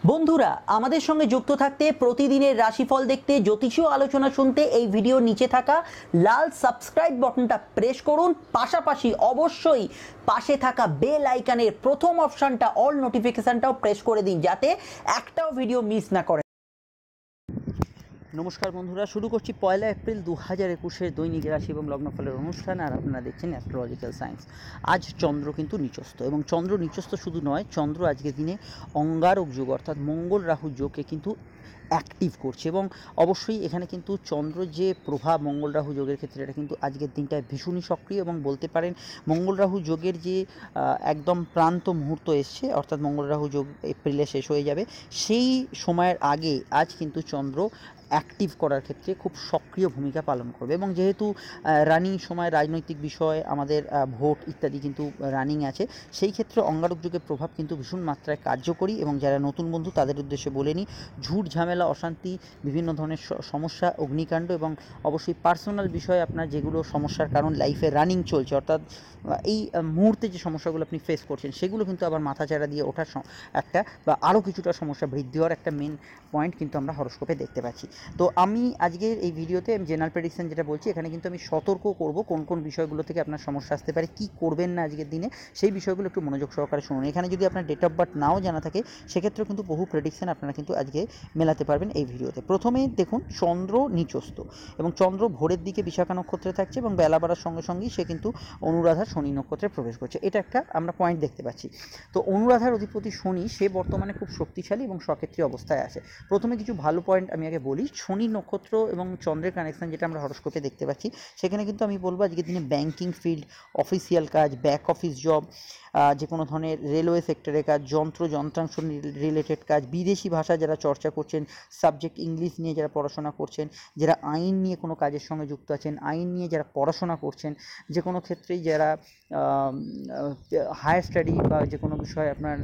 বন্ধুরা আমাদের সঙ্গে যুক্ত থাকতে প্রতিদিনের রাশিফল দেখতে জ্যোতিষীয় আলোচনা শুনতে এই ভিডিওর নিচে থাকা লাল সাবস্ক্রাইব বাটনটা প্রেস করুন। পাশাপাশি অবশ্যই পাশে থাকা বেল আইকনের প্রথম অপশনটা অল নোটিফিকেশনটাও প্রেস করে দিন, যাতে একটাও ভিডিও মিস না করেন। নমস্কার বন্ধুরা, শুরু করছি 1 এপ্রিল 2021 দৈনিক রাশি এবং লগ্নফলের অনুষ্ঠান। আর আপনারা দেখছেন অ্যাস্ট্রোলজিক্যাল সায়েন্স। আজ চন্দ্র কিন্তু নিচস্থ, এবং চন্দ্র নিচস্থ শুধু নয়, চন্দ্র আজকের দিনে অঙ্গারক যোগ অর্থাৎ মঙ্গল রাহু যোগকে কিন্তু অ্যাক্টিভ করছে। এবং অবশ্যই এখানে কিন্তু চন্দ্র যে প্রভাব মঙ্গল রাহু যোগের ক্ষেত্রে, এটা কিন্তু আজকের দিনটায় ভীষণই সক্রিয়। এবং বলতে পারেন মঙ্গল রাহু যোগের যে একদম প্রান্ত মুহূর্ত এসছে, অর্থাৎ মঙ্গল রাহু যোগ এপ্রিলে শেষ হয়ে যাবে, সেই সময়ের আগে আজ কিন্তু চন্দ্র অ্যাক্টিভ করার ক্ষেত্রে খুব সক্রিয় ভূমিকা পালন করবে। এবং যেহেতু রানিং সময় রাজনৈতিক বিষয়, আমাদের ভোট ইত্যাদি কিন্তু রানিং আছে, সেই ক্ষেত্রে অঙ্গারক যুগের প্রভাব কিন্তু ভীষণ মাত্রায় কার্যকরী। এবং যারা নতুন বন্ধু তাদের উদ্দেশ্যে বলে নিই, ঝুট ঝামেলা, অশান্তি, বিভিন্ন ধরনের সমস্যা, অগ্নিকাণ্ড এবং অবশ্যই পার্সোনাল বিষয়ে আপনার যেগুলো সমস্যার কারণ লাইফে রানিং চলছে, অর্থাৎ এই মুহূর্তে যে সমস্যাগুলো আপনি ফেস করছেন, সেগুলো কিন্তু আবার মাথাচাড়া দিয়ে ওঠার একটা বা আরও কিছুটা সমস্যা বৃদ্ধি হওয়ার একটা মেন পয়েন্ট কিন্তু আমরা হরোস্কোপে দেখতে পাচ্ছি। তো আমি আজকের এই ভিডিওতে জেনারেল প্রেডিকশন যেটা বলছি, এখানে কিন্তু আমি সতর্ক করব কোন কোন বিষয়গুলো থেকে আপনার সমস্যা আসতে পারে, কি করবেন না আজকের দিনে, সেই বিষয়গুলো একটু মনোযোগ সহকারে শুনুন। এখানে যদি আপনার ডেট অফ বার্থ নাও জানা থাকে, সেক্ষেত্রেও কিন্তু বহু প্রেডিকশন আপনারা কিন্তু আজকে মেলাতে পারবেন এই ভিডিওতে। প্রথমে দেখুন, চন্দ্র নিচস্থ, এবং চন্দ্র ভোরের দিকে বিশাখা নক্ষত্রে থাকছে, এবং বেলা বাড়ার সঙ্গে সঙ্গেই সে কিন্তু অনুরাধার শনি নক্ষত্রে প্রবেশ করছে। এটা একটা আমরা পয়েন্ট দেখতে পাচ্ছি। তো অনুরাধার অধিপতি শনি, সে বর্তমানে খুব শক্তিশালী এবং সক্ষেত্রী অবস্থায় আছে। প্রথমে কিছু ভালো পয়েন্ট আমি আগে বলি। শনি নক্ষত্র এবং চন্দ্রের কানেকশন যেটা আমরা হরোস্কোপে দেখতে পাচ্ছি, সেখানে কিন্তু আমি বলবো আজকের দিনে ব্যাংকিং ফিল্ড, অফিসিয়াল কাজ, ব্যাক অফিস জব, যে কোনো ধরনের রেলওয়ে সেক্টরের কাজ, যন্ত্রাংশ রিলেটেড কাজ, বিদেশি ভাষা যারা চর্চা করছেন, সাবজেক্ট ইংলিশ নিয়ে যারা পড়াশোনা করছেন, যারা আইন নিয়ে কোনো কাজের সঙ্গে যুক্ত আছেন, আইন নিয়ে যারা পড়াশোনা করছেন, যে কোনো ক্ষেত্রেই যারা হায়ার স্টাডি বা যে কোনো বিষয়ে আপনার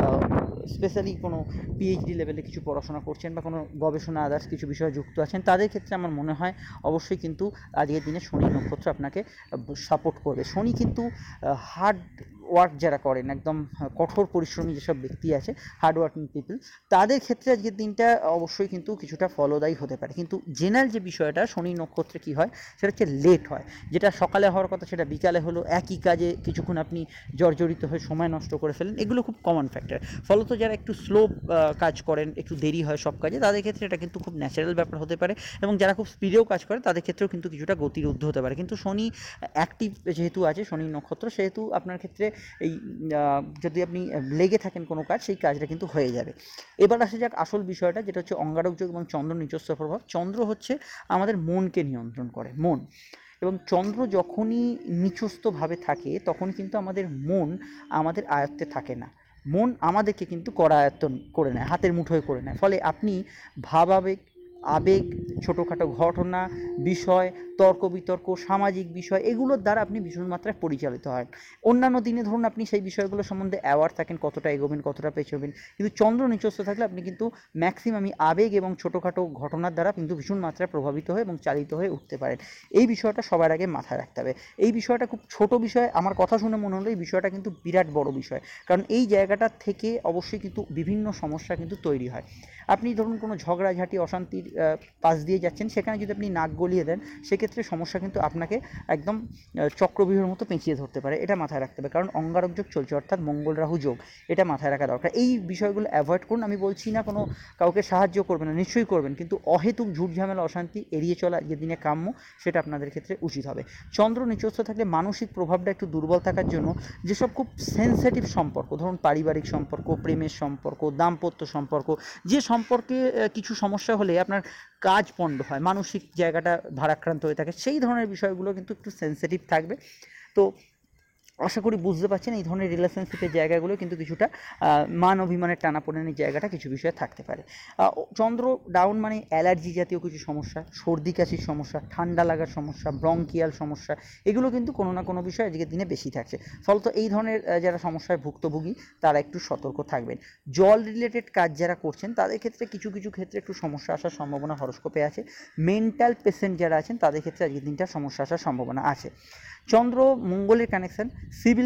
স্পেশালি কোনো পিএইচডি লেভেলে কিছু পড়াশোনা করছেন বা কোনো গবেষণা আদার্স কিছু বিষয়ে যুক্ত আছেন, তাদের ক্ষেত্রে আমার মনে হয় অবশ্যই কিন্তু আজকের দিনে শনি নক্ষত্র আপনাকে সাপোর্ট করবে। শনি কিন্তু হার্ড ওয়ার্ক যারা করেন, একদম কঠোর পরিশ্রমী যেসব ব্যক্তি আছে, হার্ড ওয়ার্কিং পিপল, তাদের ক্ষেত্রে আজকের দিনটা অবশ্যই কিন্তু কিছুটা ফলদায়ী হতে পারে। কিন্তু জেনারেল যে বিষয়টা শনি নক্ষত্রে কী হয়, সেটা হচ্ছে লেট হয়। যেটা সকালে হওয়ার কথা সেটা বিকালে হলো, একই কাজে কিছুক্ষণ আপনি জর্জরিত হয়ে সময় নষ্ট করে ফেলেন, এগুলো খুব কমন ফ্যাক্টর। ফলত যারা একটু স্লো কাজ করেন, একটু দেরি হয় সব কাজে, তাদের ক্ষেত্রে এটা কিন্তু খুব ন্যাচারাল ব্যাপার হতে পারে। এবং যারা খুব স্পিডেও কাজ করে, তাদের ক্ষেত্রেও কিন্তু কিছুটা গতিরুদ্ধ হতে পারে। কিন্তু শনি অ্যাক্টিভ যেহেতু আছে, শনি নক্ষত্র, সেহেতু আপনার ক্ষেত্রে এই যদি আপনি লেগে থাকেন কোনো কাজ, সেই কাজটা কিন্তু হয়ে যাবে। এবার আসা যাক আসল বিষয়টা, যেটা হচ্ছে অঙ্গারক যোগ এবং চন্দ্র নিজস্ব প্রভাব। চন্দ্র হচ্ছে আমাদের মনকে নিয়ন্ত্রণ করে, মন। এবং চন্দ্র যখনই নিচস্থভাবে থাকে, তখন কিন্তু আমাদের মন আমাদের আয়ত্তে থাকে না। মন আমাদেরকে কিন্তু করায়ত্ত করে নেয়, হাতের মুঠোয় করে নেয়। ফলে আপনি ভাবাবেগ, আবেগ, ছোটোখাটো ঘটনা, বিষয়, তর্ক বিতর্ক, সামাজিক বিষয়, এগুলোর দ্বারা আপনি ভীষণ মাত্রায় পরিচালিত হয়। অন্যান্য দিনে ধরুন আপনি সেই বিষয়গুলো সম্বন্ধে অ্যাওয়ার থাকেন, কতটা এগোবেন, কতটা পেছোবেন, কিন্তু চন্দ্র নিচস্থ থাকলে আপনি কিন্তু ম্যাক্সিমামই আবেগ এবং ছোটোখাটো ঘটনার দ্বারা কিন্তু ভীষণ মাত্রায় প্রভাবিত হয়ে এবং চালিত হয়ে উঠতে পারেন। এই বিষয়টা সবার আগে মাথায় রাখতে হবে। এই বিষয়টা খুব ছোট বিষয়, আমার কথা শুনে মনে হলো এই বিষয়টা কিন্তু বিরাট বড় বিষয়। কারণ এই জায়গাটা থেকে অবশ্যই কিন্তু বিভিন্ন সমস্যা কিন্তু তৈরি হয়। আপনি ধরুন কোনো ঝগড়াঝাঁটি, অশান্তির পাশ দিয়ে যাচ্ছেন, সেখানে যদি আপনি নাক গলিয়ে দেন, সেক্ষেত্রে সমস্যা কিন্তু আপনাকে একদম চক্রব্যূহের মতো পেঁচিয়ে ধরতে পারে। এটা মাথায় রাখতে হবে, কারণ অঙ্গারক যোগ চলছে, অর্থাৎ মঙ্গল রাহু যোগ, এটা মাথায় রাখা দরকার। এই বিষয়গুলো অ্যাভয়েড করুন। আমি বলছি না কোনো কাউকে সাহায্য করবেন না, নিশ্চয়ই করবেন, কিন্তু অহেতুক ঝুট ঝামেলা, অশান্তি এড়িয়ে চলা আজকের দিনে কাম্য, সেটা আপনাদের ক্ষেত্রে উচিত হবে। চন্দ্র নিচস্থ থাকলে মানসিক প্রভাবটা একটু দুর্বল থাকার জন্য যেসব খুব সেন্সিটিভ সম্পর্ক, ধরুন পারিবারিক সম্পর্ক, প্রেমের সম্পর্ক, দাম্পত্য সম্পর্ক, যে সম্পর্কে কিছু সমস্যা হলে আপনার কাজ পণ্ড হয়, মানসিক জায়গাটা ভারাক্রান্ত হয়ে থাকে, সেই ধরনের বিষয়গুলো কিন্তু একটু সেন্সিটিভ থাকবে। তো আশা করি বুঝতে পারছেন, এই ধরনের রিলেশনশিপের জায়গাগুলো কিন্তু কিছুটা মান অভিমানের টানাপোড়েনের জায়গাটা কিছু বিষয়ে থাকতে পারে। চন্দ্র ডাউন মানে অ্যালার্জি জাতীয় কিছু সমস্যা, সর্দি কাশির সমস্যা, ঠান্ডা লাগার সমস্যা, ব্রঙ্কিয়াল সমস্যা, এগুলো কিন্তু কোনো না কোনো বিষয় আজকের দিনে বেশি থাকছে। ফলত এই ধরনের যারা সমস্যায় ভুক্তভোগী, তারা একটু সতর্ক থাকবেন। জল রিলেটেড কাজ যারা করছেন, তাদের ক্ষেত্রে কিছু কিছু ক্ষেত্রে একটু সমস্যা আসার সম্ভাবনা হরোস্কোপে আছে। মেন্টাল পেশেন্ট যারা আছেন, তাদের ক্ষেত্রে আজকের দিনটা সমস্যা আসার সম্ভাবনা আছে। চন্দ্র মঙ্গলের কানেকশান, সিভিল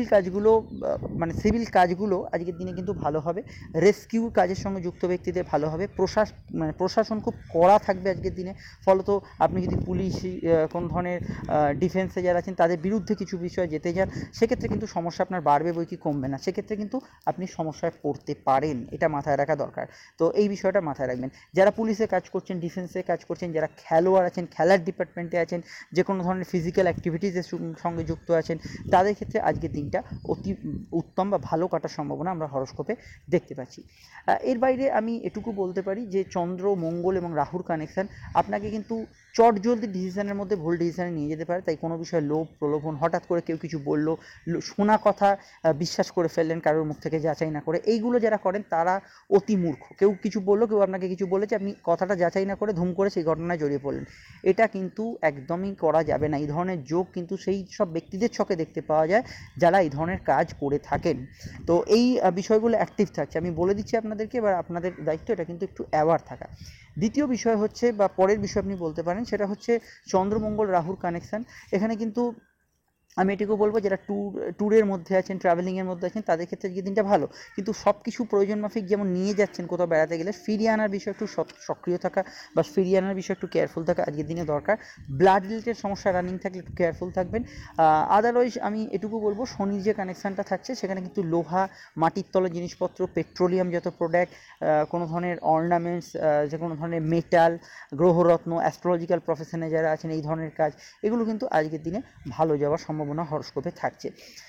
কাজগুলো আজকের দিনে কিন্তু ভালো হবে। রেস্কিউ কাজের সঙ্গে যুক্ত ব্যক্তিদের ভালো হবে। প্রশাসন খুব কড়া থাকবে আজকের দিনে, ফলত আপনি যদি পুলিশ কোনো ধরনের ডিফেন্সে যারা আছেন তাদের বিরুদ্ধে কিছু বিষয় যেতে যান, সেক্ষেত্রে কিন্তু সমস্যা আপনার বাড়বে বই কি কমবে না, সেক্ষেত্রে কিন্তু আপনি সমস্যায় পড়তে পারেন, এটা মাথায় রাখা দরকার। তো এই বিষয়টা মাথায় রাখবেন। যারা পুলিশে কাজ করছেন, ডিফেন্সে কাজ করছেন, যারা খেলোয়াড় আছেন, খেলার ডিপার্টমেন্টে আছেন, যে কোনো ধরনের ফিজিক্যাল অ্যাক্টিভিটিসের সঙ্গে যুক্ত আছেন, তাদের ক্ষেত্রে আজকের দিনটা অতি উত্তম বা ভালো কাটার সম্ভাবনা আমরা হরোস্কোপে দেখতে পাচ্ছি। এর বাইরে আমি এটুকু বলতে পারি যে চন্দ্র, মঙ্গল এবং রাহুর কানেকশান আপনাকে কিন্তু চটজলদি ডিসিশনের মধ্যে ভুল ডিসিশনে নিয়ে যেতে পারে। তাই কোনো বিষয়ে লোভ প্রলোভন, হঠাৎ করে কেউ কিছু বললো, শোনা কথা বিশ্বাস করে ফেললেন কারোর মুখ থেকে যাচাই না করে, এইগুলো যারা করেন তারা অতি মূর্খ। কেউ কিছু বললো, কেউ আপনাকে কিছু বলেছে, আপনি কথাটা যাচাই না করে ধুম করে সেই ঘটনায় জড়িয়ে পড়লেন, এটা কিন্তু একদমই করা যাবে না। এই ধরনের যোগ কিন্তু সেই সব ব্যক্তিদের ছকে দেখতে পাওয়া যায় যারা এই ধরনের কাজ করে থাকেন। তো এই বিষয়গুলো অ্যাক্টিভ থাকছে, আমি বলে দিচ্ছি আপনাদেরকে, এবার আপনাদের দায়িত্ব এটা কিন্তু একটু অ্যাওয়ার থাকা। দ্বিতীয় বিষয় হচ্ছে, বা পরের বিষয় আপনি বলতে পারেন, সেটা হচ্ছে চন্দ্রমঙ্গল রাহুর কানেকশান। এখানে কিন্তু আমি এটুকু বলবো যারা ট্যুরের মধ্যে আছেন, ট্রাভেলিংয়ের মধ্যে আছেন, তাদের ক্ষেত্রে আজকের দিনটা ভালো। কিন্তু সব কিছু প্রয়োজন মাফিক যেমন নিয়ে যাচ্ছেন কোথাও বেড়াতে গেলে, ফিরিয়ে আনার বিষয়ে একটু সক্রিয় থাকা বা ফিরিয়ে আনার বিষয়ে একটু কেয়ারফুল থাকা আজকের দিনে দরকার। ব্লাড রিলেটেড সমস্যা রানিং থাকলে একটু কেয়ারফুল থাকবেন। আদারওয়াইজ আমি এটুকু বলবো, শনির যে কানেকশানটা থাকছে সেখানে কিন্তু লোহা, মাটির তলের জিনিসপত্র, পেট্রোলিয়াম যত প্রোডাক্ট, কোনো ধরনের অর্নামেন্টস, যে কোনো ধরনের মেটাল, গ্রহরত্ন, অ্যাস্ট্রোলজিক্যাল প্রফেশনে যারা আছেন, এই ধরনের কাজ, এগুলো কিন্তু আজকের দিনে ভালো যাওয়ার সম্ভাবনা হরোস্কোপে থাকছে।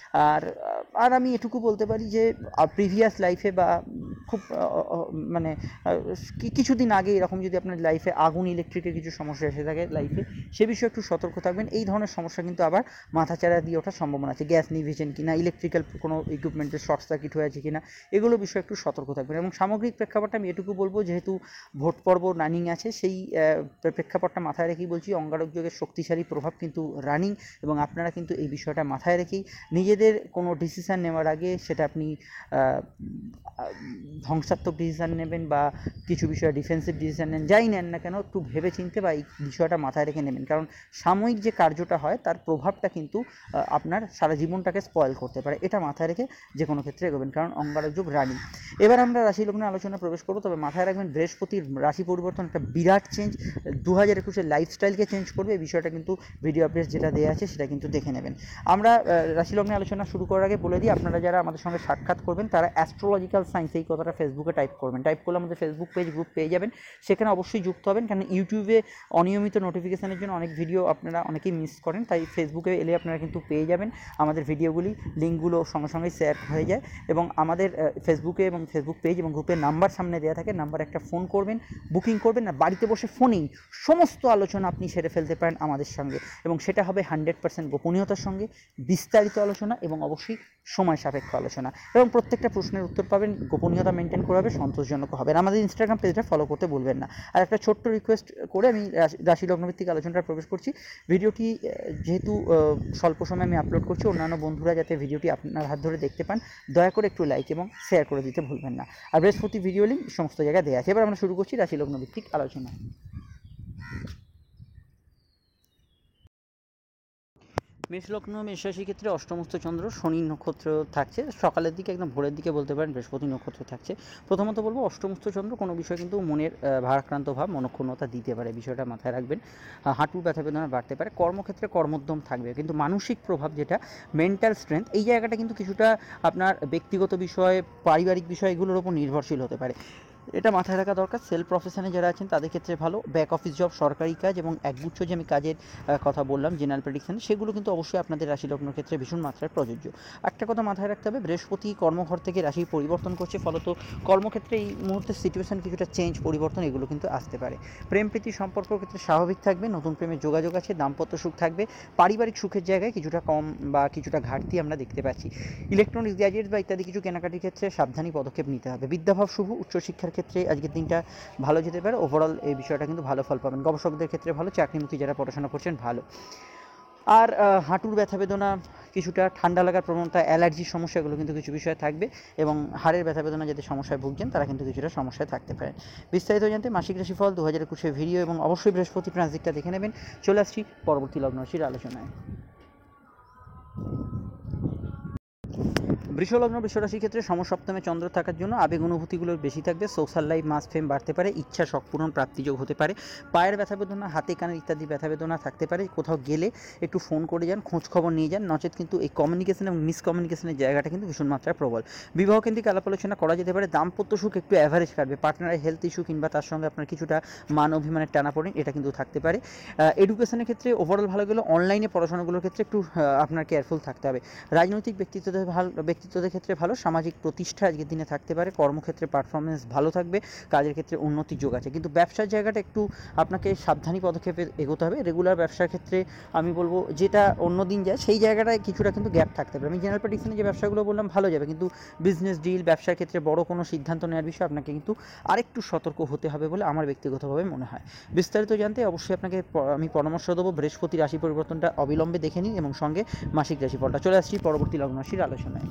আর আমি এটুকু বলতে পারি যে প্রিভিয়াস লাইফে বা খুব মানে কিছুদিন আগে এরকম যদি আপনার লাইফে আগুন, ইলেকট্রিকের কিছু সমস্যা এসে থাকে লাইফে, সে বিষয়ে একটু সতর্ক থাকবেন। এই ধরনের সমস্যা কিন্তু আবার মাথাচাড়া দিয়ে ওঠার সম্ভাবনা আছে। গ্যাস নিভেছেন কিনা, ইলেকট্রিক্যাল কোনো ইকুইপমেন্টের শর্ট সার্কিট হয়ে আছে কিনা, এগুলো বিষয়ে একটু সতর্ক থাকবেন। এবং সামগ্রিক প্রেক্ষাপটটা আমি এটুকু বলবো, যেহেতু ভোট পর্ব রানিং আছে, সেই প্রেক্ষাপটটা মাথায় রেখেই বলছি, অঙ্গারক যোগের শক্তিশালী প্রভাব কিন্তু রানিং, এবং আপনারা কিন্তু এই বিষয়টা মাথায় রেখেই নিজেদের কোনো ডিসিশান নেওয়ার আগে, সেটা আপনি ধ্বংসাত্মক ডিসিশান নেবেন বা কিছু বিষয়ে ডিফেন্সিভ ডিসিশান নেন, যাই নেন না কেন, একটু ভেবে চিনতে বা এই বিষয়টা মাথায় রেখে নেবেন। কারণ সাময়িক যে কার্যটা হয় তার প্রভাবটা কিন্তু আপনার সারা জীবনটাকে স্পয়েল করতে পারে, এটা মাথায় রেখে যে কোনো ক্ষেত্রে এগোবেন, কারণ অঙ্গারক যোগ রানিং। এবার আমরা রাশি লগ্নে আলোচনা প্রবেশ করবো। তবে মাথায় রাখবেন, বৃহস্পতির রাশি পরিবর্তন একটা বিরাট চেঞ্জ, 2021-এর লাইফস্টাইলকে চেঞ্জ করবে। এই বিষয়টা কিন্তু ভিডিও আপডেট যেটা দেওয়া আছে সেটা কিন্তু দেখে নেবেন। আমরা রাশি লগ্নে আলোচনা শুরু করার আগে বলে দিই, আপনারা যারা আমাদের সঙ্গে সাক্ষাৎ করবেন তারা অ্যাস্ট্রোলজিক্যাল সায়েন্স, এই কথাটা ফেসবুকে টাইপ করবেন। টাইপ করলে আমাদের ফেসবুক পেজ, গ্রুপ পেয়ে যাবেন, সেখানে অবশ্যই যুক্ত হবেন। কারণ ইউটিউবে অনিয়মিত নোটিফিকেশানের জন্য অনেক ভিডিও আপনারা অনেকেই মিস করেন, তাই ফেসবুকে এলে আপনারা কিন্তু পেয়ে যাবেন আমাদের ভিডিওগুলি, লিঙ্কগুলো সঙ্গে সঙ্গেই শেয়ার হয়ে যায়। এবং আমাদের ফেসবুকে এবং ফেসবুক পেজ এবং গ্রুপের নাম্বার সামনে দেওয়া থাকে, নাম্বার একটা ফোন করবেন, বুকিং করবেন, না বাড়িতে বসে ফোনেই সমস্ত আলোচনা আপনি সেরে ফেলতে পারেন আমাদের সঙ্গে, এবং সেটা হবে 100% গোপনীয়তার সঙ্গে বিস্তারিত আলোচনা এবং অবশ্যই সময় সাপেক্ষ আলোচনা, এবং প্রত্যেকটা প্রশ্নের উত্তর পাবেন, গোপনীয়তা মেনটেন করা হবে, সন্তোষজনক হবে। আর আমাদের ইনস্টাগ্রাম পেজটা ফলো করতে ভুলবেন না। আর একটা ছোট্ট রিকোয়েস্ট করে আমি রাশি লগ্নভিত্তিক আলোচনাটা প্রবেশ করছি। ভিডিওটি যেহেতু স্বল্প সময় আমি আপলোড করছি, অন্যান্য বন্ধুরা যাতে ভিডিওটি আপনার হাত ধরে দেখতে পান, দয়া করে একটু লাইক এবং শেয়ার করে দিতে ভুলবেন না। আর বৃহস্পতি ভিডিও লিঙ্ক সমস্ত জায়গায় দেওয়া আছে। এবার আমরা শুরু করছি রাশি লগ্নভিত্তিক আলোচনা। মেষলগ্ন, মেষরাশির ক্ষেত্রে অষ্টমস্থ চন্দ্র, শনি নক্ষত্র থাকছে সকালের দিকে, একদম ভোরের দিকে বলতে পারেন বৃহস্পতি নক্ষত্র থাকছে। প্রথমত বলবো, অষ্টমস্থ চন্দ্র কোনো বিষয় কিন্তু মনের ভারাক্রান্ত ভাব, মনক্ষুণ্ণতা দিতে পারে, বিষয়টা মাথায় রাখবেন। হাঁটুর ব্যথা বেদনা বাড়তে পারে, কর্মক্ষেত্রে কর্মোদ্যম থাকবে, কিন্তু মানসিক প্রভাব যেটা মেন্টাল স্ট্রেংথ, এই জায়গাটা কিন্তু কিছুটা আপনার ব্যক্তিগত বিষয়, পারিবারিক বিষয়, এগুলোর উপর নির্ভরশীল হতে পারে, এটা মাথায় রাখা দরকার। সেলফ প্রফেশনে যারা আছেন তাদের ক্ষেত্রে ভালো, ব্যাক অফিস জব, সরকারি কাজ এবং একগুচ্ছ যে আমি কাজের কথা বললাম জেনারেল প্রেডিকশন, সেগুলো কিন্তু অবশ্যই আপনাদের রাশি লগ্নের ক্ষেত্রে ভীষণ মাত্রায় প্রযোজ্য। একটা কথা মাথায় রাখতে হবে, বৃহস্পতি কর্মঘর থেকে রাশি পরিবর্তন করছে, ফলত কর্মক্ষেত্রে এই মুহূর্তে সিচুয়েশন কিছুটা চেঞ্জ, পরিবর্তন এগুলো কিন্তু আসতে পারে। প্রেম প্রীতি সম্পর্কের ক্ষেত্রে স্বাভাবিক থাকবে, নতুন প্রেমের যোগাযোগ আছে, দাম্পত্য সুখ থাকবে, পারিবারিক সুখের জায়গায় কিছুটা কম বা কিছুটা ঘাটতি আমরা দেখতে পাচ্ছি। ইলেকট্রনিক্স গ্যাজেটস বা ইত্যাদি কিছু কেনাকাটির ক্ষেত্রে সাবধানী পদক্ষেপ নিতে হবে। বিদ্যাভাব শুভ, উচ্চশিক্ষার ক্ষেত্রে আজকের দিনটা ভালো যেতে পারে, ওভারঅল এই বিষয়টা কিন্তু ভালো ফল পাবেন। গবেষকদের ক্ষেত্রে ভালো, চাকরিমুখী যারা পড়াশোনা করছেন ভালো। আর হাঁটুর ব্যথা বেদনা, কিছুটা ঠান্ডা লাগার প্রবণতা, অ্যালার্জির সমস্যা, এগুলো কিন্তু কিছু বিষয় থাকবে, এবং হাড়ের ব্যথা বেদনা যাদের সমস্যায় ভুগছেন তারা কিন্তু কিছুটা সমস্যায় থাকতে পারেন। বিস্তারিত জানতে মাসিক রাশিফল 2021 ভিডিও এবং অবশ্যই বৃহস্পতি ট্রানজিটটা দেখে নেবেন। চলে আসছি পরবর্তী লগ্ন রাশির আলোচনায়। বৃষলগ্ন বৃষরাশির ক্ষেত্রে সমসপ্তমে চন্দ্র থাকার জন্য আবেগ অনুভূতিগুলো বেশি থাকবে, সোশ্যাল লাইফ মাস ফেম বাড়তে পারে, ইচ্ছা শখ পূরণ প্রাপ্তিযোগ হতে পারে, পায়ের ব্যথা বেদনা, হাতে কানের ইত্যাদি ব্যথা বেদনা থাকতে পারে। কোথাও গেলে একটু ফোন করে যান, খোঁজ খবর নিয়ে যান, নচেত কিন্তু এই কমিউনিকেশন এবং মিসকমিউনিকেশনের জায়গাটা কিন্তু ভীষণ মাত্রায় প্রবল। বিবাহ কেন্দ্রিক আলাপ আলোচনা করা যেতে পারে, দাম্পত্য সুখ একটু অ্যাভারেজ কাটবে, পার্টনারের হেলথ ইস্যু কিংবা তার সঙ্গে আপনার কিছুটা মান অভিমানের টানাপোড়েন এটা কিন্তু থাকতে পারে। এডুকেশনের ক্ষেত্রে ওভারঅল ভালো গেলেও অনলাইনে পড়াশোনাগুলোর ক্ষেত্রে একটু আপনার কেয়ারফুল থাকতে হবে। রাজনৈতিক ব্যক্তিত্বদের ক্ষেত্রে ভালো, সামাজিক প্রতিষ্ঠা আজকের দিনে থাকতে পারে, কর্মক্ষেত্রে পারফরমেন্স ভালো থাকবে, কাজের ক্ষেত্রে উন্নতির যোগ আছে। কিন্তু ব্যবসার জায়গাটা একটু আপনাকে সাবধানী পদক্ষেপে এগোতে হবে। রেগুলার ব্যবসার ক্ষেত্রে আমি বলবো যেটা অন্য দিন যায় সেই জায়গাটায় কিছুটা কিন্তু গ্যাপ থাকতে পারে। আমি জেনারেল প্রেডিকশনে যে ব্যবসাগুলো বললাম ভালো যাবে, কিন্তু বিজনেস ডিল ব্যবসার ক্ষেত্রে বড় কোনো সিদ্ধান্ত নেওয়ার বিষয়ে আপনাকে কিন্তু আরেকটু সতর্ক হতে হবে বলে আমার ব্যক্তিগতভাবে মনে হয়। বিস্তারিত জানতে অবশ্যই আপনাকে আমি পরামর্শ দেবো, বৃহস্পতি রাশি পরিবর্তনটা অবিলম্বে দেখে নিন এবং সঙ্গে মাসিক রাশিফলটা। চলে আসছি পরবর্তী লগ্ন রাশির আলোচনায়।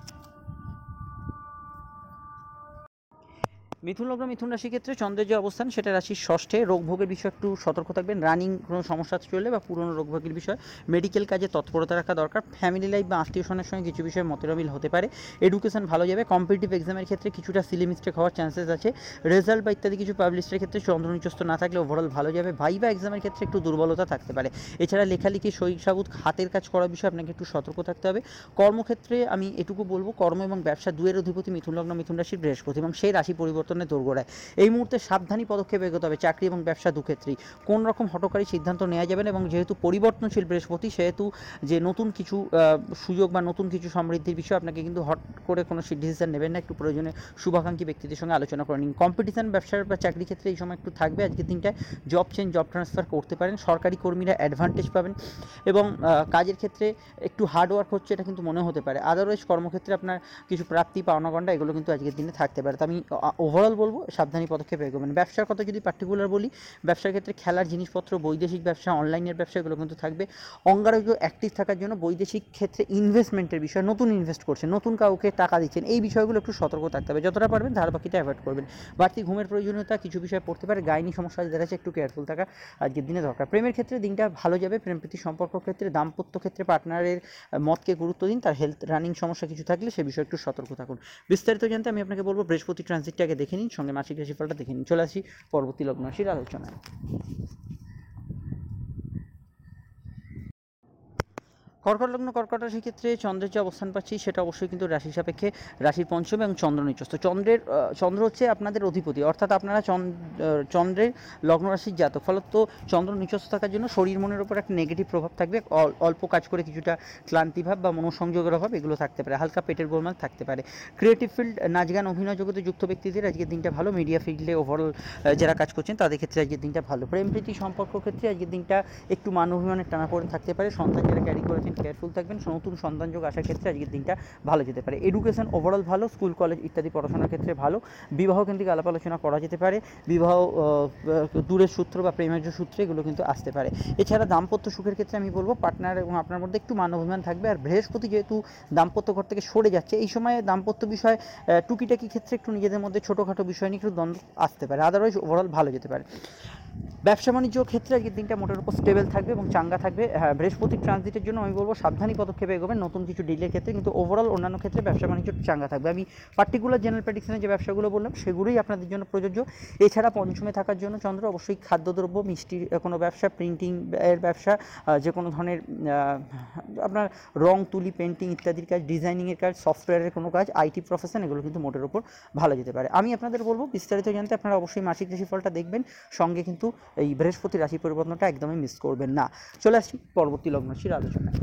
মিথুন লগ্ন মিথুন রাশির ক্ষেত্রে চন্দ্রের যে অবস্থান সেটা রাশির ষষ্ঠে, রোগভোগের বিষয়ে একটু সতর্ক থাকবেন, রানিং কোনো সমস্যা চললে বা পুরনো রোগভোগের বিষয় মেডিকেল কাজে তৎপরতা রাখা দরকার, ফ্যামিলি লাইফ বা আত্মীয়স্বজনের সঙ্গে কিছু বিষয়ে মতেরমিল হতে পারে, এডুকেশন ভালো যাবে, কম্পিটিটিভ এক্সামের ক্ষেত্রে কিছুটা সিলি মিস্টেক হওয়ার চান্সেস আছে, রেজাল্ট বা ইত্যাদি কিছু পাবলিশের ক্ষেত্রে চন্দ্র নিচস্থ না থাকলে ওভারঅল ভালো যাবে, ভাইবা এক্সামের ক্ষেত্রে একটু দুর্বলতা থাকতে পারে। এছাড়া লেখালেখি সই সাবুত হাতের কাজ করার বিষয়ে আপনাকে একটু সতর্ক থাকতে হবে। কর্মক্ষেত্রে আমি এটুকু বলবো, কর্ম এবং ব্যবসা দুয়ের অধিপতি মিথুন লগ্ন মিথুন রাশির বৃহস্পতি এবং সেই রাশি পরিবর্তনের দোরগোড়ায় এই মুহূর্তে সাবধানী পদক্ষেপ এগোতে হবে। চাকরি এবং ব্যবসা দুক্ষেত্রেই কোন রকম হঠকারী সিদ্ধান্ত নেওয়া যাবে না, এবং যেহেতু পরিবর্তনশীল বৃহস্পতি সেহেতু যে নতুন কিছু সুযোগ বা নতুন কিছু সমৃদ্ধির বিষয় আপনাকে কিন্তু হট করে কোনো ডিসিশন নেবেন না, একটু প্রয়োজনে শুভাকাঙ্ক্ষী ব্যক্তিদের সঙ্গে আলোচনা করে নিন। কম্পিটিশন ব্যবসার বা চাকরি ক্ষেত্রে এই সময় একটু থাকবে, আজকের দিনটায় জব চেঞ্জ জব ট্রান্সফার করতে পারেন, সরকারি কর্মীরা অ্যাডভান্টেজ পাবেন এবং কাজের ক্ষেত্রে একটু হার্ডওয়ার্ক হচ্ছে এটা কিন্তু মনে হতে পারে। আদারওয়াইজ কর্মক্ষেত্রে আপনার কিছু প্রাপ্তি পাওনাগণ্ডা এগুলো কিন্তু আজকের দিনে থাকতে পারে। তো আমি ওভারঅল বলবো সাবধানী পদক্ষেপ এগোবেন। ব্যবসার কথা যদি পার্টিকুলার বলি, ব্যবসার ক্ষেত্রে খেলার জিনিসপত্র, বৈদেশিক ব্যবসা, অনলাইনের ব্যবসা এগুলো কিন্তু থাকবে। অঙ্গারগ অ্যাক্টিভ থাকার জন্য বৈদেশিক ক্ষেত্রে ইনভেস্টমেন্টের বিষয়, নতুন ইনভেস্ট করছেন, নতুন কাউকে টাকা দিচ্ছেন, এই বিষয়গুলো একটু সতর্ক থাকতে হবে, যতটা পারবেন ধার বাকিটা অ্যাভয়েড করবেন। বাড়তি ঘুমের প্রয়োজনীয়তা কিছু বিষয় পড়তে পারে, গাইনি সমস্যা দেখা যাচ্ছে, একটু কেয়ারফুল থাকা আজকের দিনে দরকার। প্রেমের ক্ষেত্রে দিনটা ভালো যাবে, প্রেম প্রীতি সম্পর্ক ক্ষেত্রে, দাম্পত্য ক্ষেত্রে পার্টনারের মতকে গুরুত্ব দিন, তার হেলথ রানিং সমস্যা কিছু থাকলে সে বিষয়ে একটু সতর্ক থাকুন। বিস্তারিত জানতে আমি আপনাকে বলবো বৃহস্পতি ট্রানজিটটাকে দেখে নিন, সঙ্গে মাসিক রাশিফলটা দেখে নিন। চলে আসি পরবর্তী লগ্ন রাশির আলোচনায়। কর্কট লগ্ন কর্কট রাশির ক্ষেত্রে চন্দ্রের যে অবস্থান পাচ্ছি সেটা অবশ্যই কিন্তু রাশি সাপেক্ষে রাশির পঞ্চমে এবং চন্দ্র নিচস্থ। চন্দ্র হচ্ছে আপনাদের অধিপতি, অর্থাৎ আপনারা চন্দ্রের লগ্ন রাশির জাতক, ফলত চন্দ্র নিচস্থ থাকার জন্য শরীর মনের উপর একটা নেগেটিভ প্রভাব থাকবে, অল্প কাজ করে কিছুটা ক্লান্তিভাব বা মনোসংযোগের অভাব এগুলো থাকতে পারে, হালকা পেটের গোলমাল থাকতে পারে। ক্রিয়েটিভ ফিল্ড, নাচ গান অভিনয় জগতে যুক্ত ব্যক্তিদের আজকের দিনটা ভালো, মিডিয়া ফিল্ডে ওভারঅল যারা কাজ করছেন তাদের ক্ষেত্রে আজকের দিনটা ভালো। প্রেম প্রীতি সম্পর্ক ক্ষেত্রে আজকের দিনটা একটু মান অভিমানের টানাপোড়েন থাকতে পারে, সন্তান যারা ক্যারি করেছেন কেয়ারফুল থাকবেন, নতুন সন্তান যোগ আসার ক্ষেত্রে আজকের দিনটা ভালো যেতে পারে। এডুকেশন ওভারঅল ভালো, স্কুল কলেজ ইত্যাদি পড়াশোনার ক্ষেত্রে ভালো। বিবাহ কেন্দ্রিক আলাপ আলোচনা করা যেতে পারে, বিবাহ দূরের সূত্র বা প্রেমের সূত্রে এগুলো কিন্তু আসতে পারে। এছাড়া দাম্পত্য সুখের ক্ষেত্রে আমি বলবো পার্টনার এবং আপনার মধ্যে একটু মান অভিমান থাকবে, আর বৃহস্পতি যেহেতু দাম্পত্য ঘর থেকে সরে যাচ্ছে এই সময়ে দাম্পত্য বিষয় টুকিটাকি ক্ষেত্রে একটু নিজেদের মধ্যে ছোটোখাটো বিষয় নিয়ে একটু দ্বন্দ্ব আসতে পারে, আদারওয়াইজ ওভারঅল ভালো যেতে পারে। ব্যবসা বাণিজ্য ক্ষেত্রে আজকের দিনটা মোটের উপর স্টেবল থাকবে এবং চাঙ্গা থাকবে। হ্যাঁ, বৃহস্পতি ট্রানজিটের জন্য আমি বলবো সাবধানী পদক্ষেপে এগোবেন নতুন কিছু ডিলের ক্ষেত্রে, কিন্তু ওভারঅল অন্যান্য ক্ষেত্রে ব্যবসা বাণিজ্য চাঙ্গা থাকবে। আমি পার্টিকুলার জেনারেল প্রেডিকশনে যে ব্যবসাগুলো বললাম সেগুলোই আপনাদের জন্য প্রযোজ্য। এছাড়া পঞ্চমে থাকার জন্য চন্দ্র অবশ্যই খাদ্যদ্রব্য, মিষ্টির কোনো ব্যবসা, প্রিন্টিং এর ব্যবসা, যে কোনো ধরনের আপনার রং তুলি, পেন্টিং ইত্যাদির কাজ, ডিজাইনিংয়ের কাজ, সফটওয়্যারের কোনো কাজ, আইটি প্রফেশন এগুলো কিন্তু মোটের উপর ভালো যেতে পারে। আমি আপনাদের বলবো বিস্তারিত জানতে আপনারা অবশ্যই মাসিক রাশিফলটা দেখবেন, সঙ্গে কিন্তু এই বৃহস্পতি রাশি পরিবর্তনটা একদমই মিস করবেন না। চলে আসছি পরবর্তী লগ্ন রাশির আলোচনায়।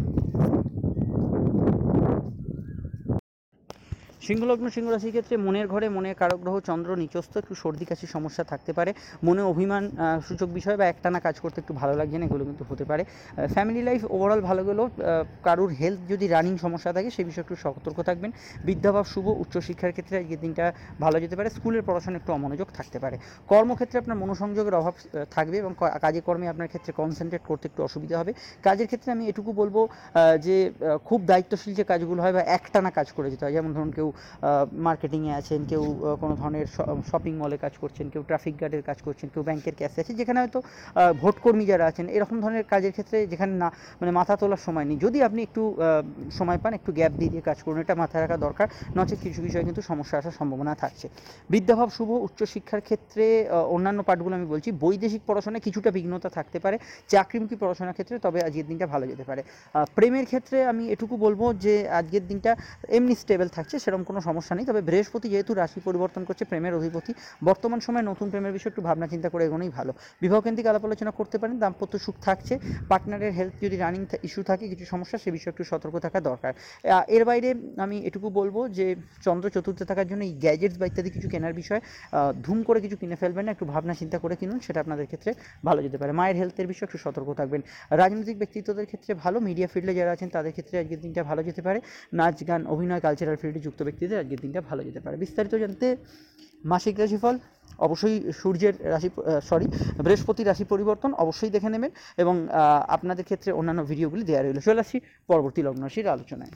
সিংহলগ্ন সিংহ রাশির ক্ষেত্রে মনের ঘরে মনের কারগ্রহ চন্দ্র নিচস্থ, একটু সর্দি কাশির সমস্যা থাকতে পারে, মনে অভিমান সূচক বিষয় বা একটানা কাজ করতে একটু ভালো লাগছে না এগুলো কিন্তু হতে পারে। ফ্যামিলি লাইফ ওভারঅল ভালো গেলেও কারুর হেলথ যদি রানিং সমস্যা থাকে সেই বিষয়ে একটু সতর্ক থাকবেন। বিদ্যাভাব শুভ, উচ্চশিক্ষার ক্ষেত্রে আজকের দিনটা ভালো যেতে পারে, স্কুলের পড়াশোনা একটু অমনোযোগ থাকতে পারে। কর্মক্ষেত্রে আপনার মনোসংযোগের অভাব থাকবে এবং কাজে কর্মে আপনার ক্ষেত্রে কনসেন্ট্রেট করতে একটু অসুবিধা হবে। কাজের ক্ষেত্রে আমি এটুকু বলবো যে খুব দায়িত্বশীল যে কাজগুলো হয় বা একটানা কাজ করে যেতে হয়, যেমন ধরুন কেউ মার্কেটিংয়ে আছেন, কেউ কোনো ধরনের শপিং মলে কাজ করছেন, কেউ ট্রাফিক গার্ডের কাজ করছেন, কেউ ব্যাংকের ক্যাশে আছে, যেখানে হয়তো ভোটকর্মী যারা আছেন এরকম ধরনের কাজের ক্ষেত্রে যেখানে না মানে মাথা তোলার সময় নেই, যদি আপনি একটু সময় পান একটু গ্যাপ দিয়ে দিয়ে কাজ করুন, এটা মাথায় রাখা দরকার, নচেত কিছু বিষয়ে কিন্তু সমস্যা আসার সম্ভাবনা থাকছে। বিদ্যাভাব শুভ, উচ্চশিক্ষার ক্ষেত্রে অন্যান্য পাঠগুলো আমি বলছি, বৈদেশিক পড়াশোনায় কিছুটা বিঘ্নতা থাকতে পারে, চাকরিমুখী পড়াশোনার ক্ষেত্রে তবে আজকের দিনটা ভালো যেতে পারে। প্রেমের ক্ষেত্রে আমি এটুকু বলবো যে আজকের দিনটা এমনি স্টেবল থাকছে, সেরকম কোনো সমস্যা নেই, তবে বৃহস্পতি যেহেতু রাশি পরিবর্তন করছে, প্রেমের অধিপতি, বর্তমান সময়ে নতুন প্রেমের বিষয়ে একটু ভাবনা চিন্তা করে এগোনোই ভালো। বিবাহকেন্দ্রিক আলাপ আলোচনা করতে পারেন, দাম্পত্য সুখ থাকছে, পার্টনারের হেলথ যদি রানিং ইস্যু থাকে, কিছু সমস্যা, সে বিষয়ে একটু সতর্ক থাকা দরকার। এর বাইরে আমি এটুকু বলবো যে চন্দ্র চতুর্থে থাকার জন্য এই গ্যাজেটস বা ইত্যাদি কিছু কেনার বিষয়ে ধুম করে কিছু কিনে ফেলবেন না, একটু ভাবনা চিন্তা করে কিনুন, সেটা আপনাদের ক্ষেত্রে ভালো যেতে পারে। মায়ের হেলথের বিষয়ে একটু সতর্ক থাকবেন। রাজনৈতিক ব্যক্তিত্বদের ক্ষেত্রে ভালো, মিডিয়া ফিল্ডে যারা আছেন তাদের ক্ষেত্রে আজকের দিনটা ভালো যেতে পারে, নাচ গান অভিনয় কালচারাল ফিল্ডে যুক্ত ব্যক্তিদের আজকের দিনটা ভালো যেতে পারে। বিস্তারিত জানতে মাসিক রাশিফল অবশ্যই সূর্যের রাশি বৃহস্পতির রাশি পরিবর্তন অবশ্যই দেখে নেবেন, এবং আপনাদের ক্ষেত্রে অন্যান্য ভিডিওগুলি দেওয়া রইল। চলে আসছি পরবর্তী লগ্ন রাশির আলোচনায়।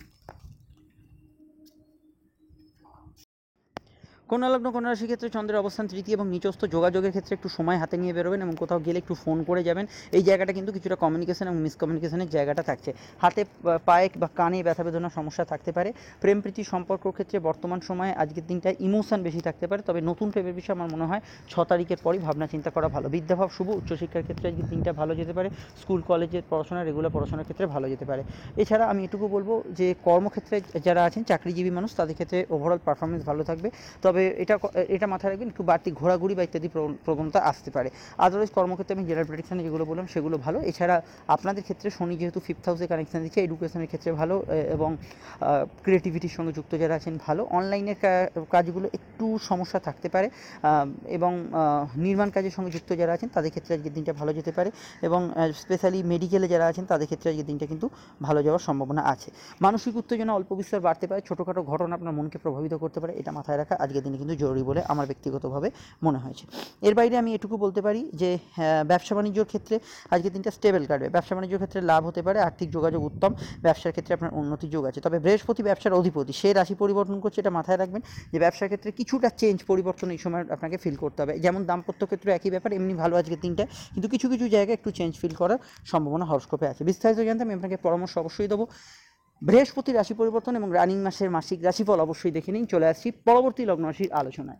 কন্যা লগ্ন কন্যা রাশির ক্ষেত্রে চন্দ্রের অবস্থান তৃতীয় এবং নিচস্থ, যোগাযোগের ক্ষেত্রে একটু সময় হাতে নিয়ে বেরোবেন এবং কোথাও গেলে একটু ফোন করে যাবেন, এই জায়গাটা কিন্তু কিছুটা কমিউনিকেশন এবং মিসকমিউনিকেশনের জায়গাটা থাকছে, হাতে পায়ে বা কানে ব্যথা বেদনার সমস্যা থাকতে পারে। প্রেম প্রীতি সম্পর্ক ক্ষেত্রে বর্তমান সময়ে আজকের দিনটা ইমোশন বেশি থাকতে পারে, তবে নতুন প্রেমের বিষয়ে আমার মনে হয় 6 তারিখের পরই ভাবনা চিন্তা করা ভালো। বিদ্যাভাব শুভ, উচ্চশিক্ষার ক্ষেত্রে আজকের দিনটা ভালো যেতে পারে, স্কুল কলেজের পড়াশোনা রেগুলার পড়াশোনার ক্ষেত্রে ভালো যেতে পারে। এছাড়া আমি এটুকু বলবো যে কর্মক্ষেত্রে যারা আছেন চাকরিজীবী মানুষ তাদের ক্ষেত্রে ওভারঅল পারফরমেন্স ভালো থাকবে, তবে এটা মাথায় রাখবেন একটু বাড়তি ঘোরাঘুরি বা ইত্যাদি প্রবণতা আসতে পারে। আদারওয়াইজ কর্মক্ষেত্রে আমি জেনারেল প্রেডিকশানে যেগুলো বললাম সেগুলো ভালো। এছাড়া আপনাদের ক্ষেত্রে শনি যেহেতু 5th হাউসে কানেকশান দিচ্ছে, এডুকেশনের ক্ষেত্রে ভালো, এবং ক্রিয়েটিভিটির সঙ্গে যুক্ত যারা আছেন ভালো। অনলাইনের কাজগুলো একটু সমস্যা থাকতে পারে, এবং নির্মাণ কাজের সঙ্গে যুক্ত যারা আছেন তাদের ক্ষেত্রে আজকের দিনটা ভালো যেতে পারে, এবং স্পেশালি মেডিকেলে যারা আছেন তাদের ক্ষেত্রে আজকের দিনটা কিন্তু ভালো যাওয়ার সম্ভাবনা আছে। মানসিক উত্তেজনা অল্প বিস্তর বাড়তে পারে, ছোটোখাটো ঘটনা আপনার মনকে প্রভাবিত করতে পারে, এটা মাথায় রাখা আজকের দিনে কিন্তু জরুরি বলে আমার ব্যক্তিগতভাবে মনে হয়েছে। এর বাইরে আমি এটুকু বলতে পারি যে ব্যবসা বাণিজ্যর ক্ষেত্রে আজকের দিনটা স্টেবল কাটবে, ব্যবসা বাণিজ্যর ক্ষেত্রে লাভ হতে পারে, আর্থিক যোগাযোগ উত্তম, ব্যবসার ক্ষেত্রে আপনার উন্নতির যোগ আছে, তবে বৃহস্পতি ব্যবসার অধিপতি, সে রাশি পরিবর্তন করছে, এটা মাথায় রাখবেন যে ব্যবসার ক্ষেত্রে কিছুটা চেঞ্জ পরিবর্তন এই সময় আপনাকে ফিল করতে হবে। যেমন দাম্পত্য ক্ষেত্রে একই ব্যাপার, এমনি ভালো আজকের দিনটা, কিন্তু কিছু কিছু জায়গায় একটু চেঞ্জ ফিল করার সম্ভাবনা হরস্কোপে আছে। বিস্তারিত জানতে আমি আপনাকে পরামর্শ অবশ্যই দেবো। বৃহস্পতি রাশি পরিবর্তন এবং রানিং মাসের মাসিক রাশিফল অবশ্যই দেখে নিন। চলে আসছি পরবর্তী লগ্ন রাশির আলোচনায়।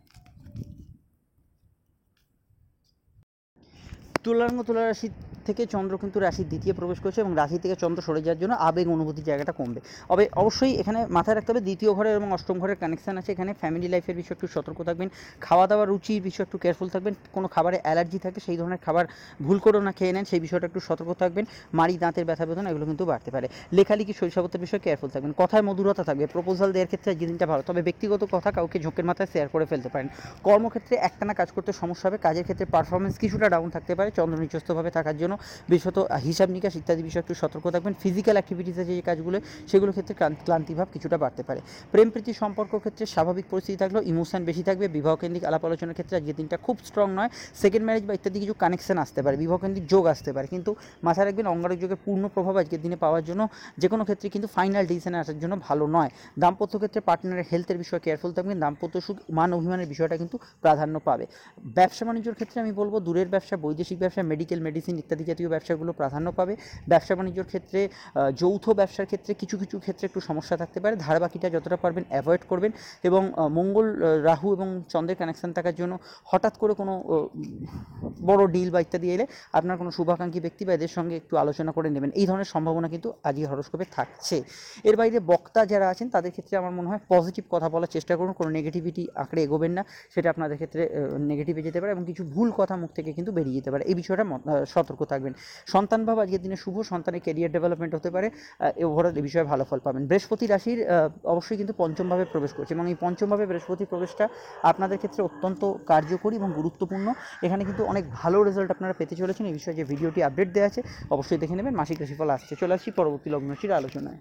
তুলা রাশি থেকে চন্দ্র কিন্তু রাশির দ্বিতীয় প্রবেশ করছে, এবং রাশি থেকে চন্দ্র সরে যাওয়ার জন্য আবেগ অনুভূতির জায়গাটা কমবে। অবশ্যই এখানে মাথায় রাখতে হবে দ্বিতীয় ঘরের এবং অষ্টম ঘরের কানেকশান আছে, এখানে ফ্যামিলি লাইফের বিষয়ে একটু সতর্ক থাকবেন, খাওয়া দাওয়ার রুচির বিষয়ে একটু কেয়ারফুল থাকবেন, কোনো খাবারে অ্যালার্জি থাকে সেই ধরনের খাবার ভুল করেও না খেয়ে নেন, সেই বিষয়টা একটু সতর্ক থাকবেন। মাড়ি দাঁতের ব্যথা বেদনা এগুলো কিন্তু বাড়তে পারে। লেখালেখি শৈশবতের বিষয়ে কেয়ারফুল থাকবেন, কথায় মধুরতা থাকবে, প্রপোজাল দেওয়ার ক্ষেত্রে আজকের দিনটা ভালো, তবে ব্যক্তিগত কথা কাউকে ঝোঁকের মাথায় শেয়ার করে ফেলতে পারেন। কর্মক্ষেত্রে একটানা কাজ করতে সমস্যা হবে, কাজের ক্ষেত্রে পারফরমেন্স কিছুটা ডাউন থাকতে পারে চন্দ্র নিচস্থভাবে থাকার জন্য, বিশেষত হিসাব নিকাশ ইত্যাদি বিষয়ে একটু সতর্ক থাকবেন। ফিজিক্যাল অ্যাক্টিভিটিসে যে কাজগুলো সেগুলোর ক্ষেত্রে ক্লান্তিভাব কিছুটা বাড়তে পারে। প্রেম প্রীতি সম্পর্ক ক্ষেত্রে স্বাভাবিক পরিস্থিতি থাকলেও ইমোশন বেশি থাকবে। বিবাহকেন্দ্রিক আলাপ আলোচনার ক্ষেত্রে আজকের দিনটা খুব স্ট্রং নয়, সেকেন্ড ম্যারেজ বা ইত্যাদি কিছু কানেকশন আসতে পারে, বিবাহকেন্দ্রিক যোগ আসতে পারে, কিন্তু মাথায় রাখবেন অঙ্গারক যোগের পূর্ণ প্রভাব আজকের দিনে পাওয়ার জন্য যে কোনো ক্ষেত্রে কিন্তু ফাইনাল ডিসিশনে আসার জন্য ভালো নয়। দাম্পত্য ক্ষেত্রে পার্টনারের হেলথের বিষয়ে কেয়ারফুল থাকবেন, দাম্পত্য সুখ মান অভিমানের বিষয়টা কিন্তু প্রাধান্য পাবে। ব্যবসা বাণিজ্যের ক্ষেত্রে আমি বলবো দূরের ব্যবসা, বৈদেশিক ব্যবসা, মেডিকেল মেডিসিন ইত্যাদি জাতীয় ব্যবসাগুলো প্রাধান্য পাবে। ব্যবসা বাণিজ্যর ক্ষেত্রে যৌথ ব্যবসার ক্ষেত্রে কিছু কিছু ক্ষেত্রে একটু সমস্যা থাকতে পারে, ধারবাকিটা যতটা পারবেন অ্যাভয়েড করবেন, এবং মঙ্গল রাহু এবং চন্দ্রের কানেকশান থাকার জন্য হঠাৎ করে কোনো বড় ডিল বা ইত্যাদি এলে আপনার কোনো শুভাকাঙ্ক্ষী ব্যক্তি বা এদের সঙ্গে একটু আলোচনা করে নেবেন, এই ধরনের সম্ভাবনা কিন্তু আজই হরস্কোপে থাকছে। এর বাইরে বক্তা যারা আছেন তাদের ক্ষেত্রে আমার মনে হয় পজিটিভ কথা বলার চেষ্টা করুন, কোনো নেগেটিভিটি আঁকড়ে এগোবেন না, সেটা আপনাদের ক্ষেত্রে নেগেটিভে যেতে পারে, এবং কিছু ভুল কথা মুখ থেকে কিন্তু বেরিয়ে যেতে পারে, এই বিষয়টা সতর্ক থাকবেন। সন্তান ভাব আজকের দিনে শুভ, সন্তানের ক্যারিয়ার ডেভেলপমেন্ট হতে পারে, ওভারঅল এই বিষয়ে ভালো ফল পাবেন। বৃহস্পতি রাশির অবশ্যই কিন্তু পঞ্চমভাবে প্রবেশ করছে, এবং এই পঞ্চমভাবে বৃহস্পতি প্রবেশটা আপনাদের ক্ষেত্রে অত্যন্ত কার্যকরী এবং গুরুত্বপূর্ণ, এখানে কিন্তু অনেক ভালো রেজাল্ট আপনারা পেতে চলেছেন। এই বিষয়ে যে ভিডিওটি আপডেট দেওয়া আছে অবশ্যই দেখে নেবেন। মাসিক রাশিফল আসছে, চলে আসছি পরবর্তী লগ্ন রাশির আলোচনায়।